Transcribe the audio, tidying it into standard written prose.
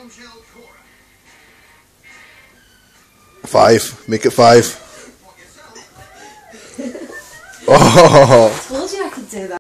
5. Make it 5. Oh. I told you I could do that.